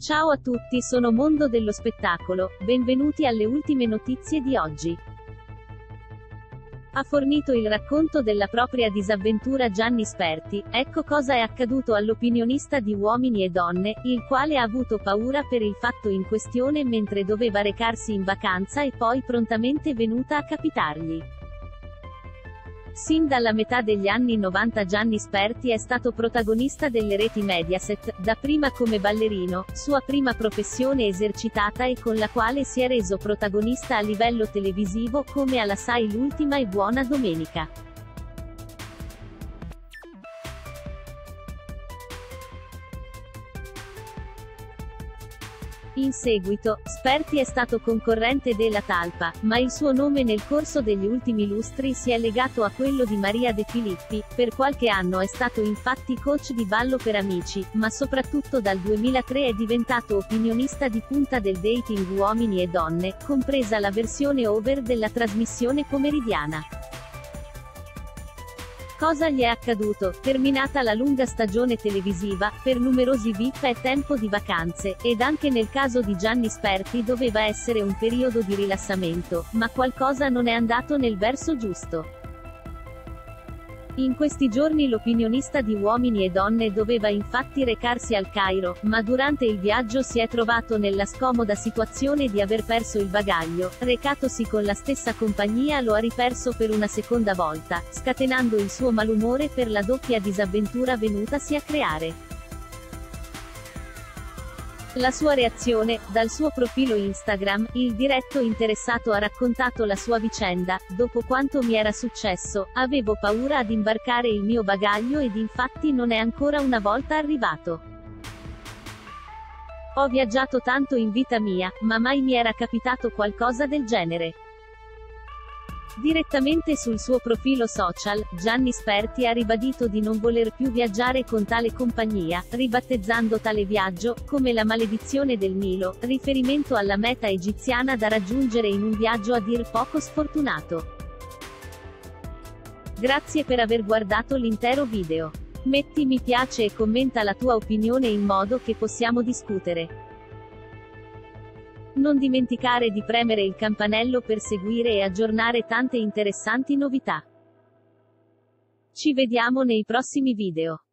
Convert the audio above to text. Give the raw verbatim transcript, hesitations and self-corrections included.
Ciao a tutti, sono Mondo dello Spettacolo, benvenuti alle ultime notizie di oggi. Ha fornito il racconto della propria disavventura Gianni Sperti, ecco cosa è accaduto all'opinionista di Uomini e Donne, il quale ha avuto paura per il fatto in questione mentre doveva recarsi in vacanza e poi prontamente venuta a capitargli. Sin dalla metà degli anni novanta Gianni Sperti è stato protagonista delle reti Mediaset, dapprima come ballerino, sua prima professione esercitata e con la quale si è reso protagonista a livello televisivo come alla Sai L'ultima e buona domenica. In seguito, Sperti è stato concorrente della Talpa, ma il suo nome nel corso degli ultimi lustri si è legato a quello di Maria De Filippi, per qualche anno è stato infatti coach di ballo per amici, ma soprattutto dal duemilatré è diventato opinionista di punta del dating Uomini e Donne, compresa la versione over della trasmissione pomeridiana. Cosa gli è accaduto? Terminata la lunga stagione televisiva, per numerosi V I P è tempo di vacanze, ed anche nel caso di Gianni Sperti doveva essere un periodo di rilassamento, ma qualcosa non è andato nel verso giusto. In questi giorni l'opinionista di Uomini e Donne doveva infatti recarsi al Cairo, ma durante il viaggio si è trovato nella scomoda situazione di aver perso il bagaglio, recatosi con la stessa compagnia lo ha riperso per una seconda volta, scatenando il suo malumore per la doppia disavventura venutasi a creare. La sua reazione, dal suo profilo Instagram, il diretto interessato ha raccontato la sua vicenda, dopo quanto mi era successo, avevo paura ad imbarcare il mio bagaglio ed infatti non è ancora una volta arrivato. Ho viaggiato tanto in vita mia, ma mai mi era capitato qualcosa del genere. Direttamente sul suo profilo social, Gianni Sperti ha ribadito di non voler più viaggiare con tale compagnia, ribattezzando tale viaggio come la maledizione del Nilo, riferimento alla meta egiziana da raggiungere in un viaggio a dir poco sfortunato. Grazie per aver guardato l'intero video. Metti mi piace e commenta la tua opinione in modo che possiamo discutere. Non dimenticare di premere il campanello per seguire e aggiornare tante interessanti novità. Ci vediamo nei prossimi video.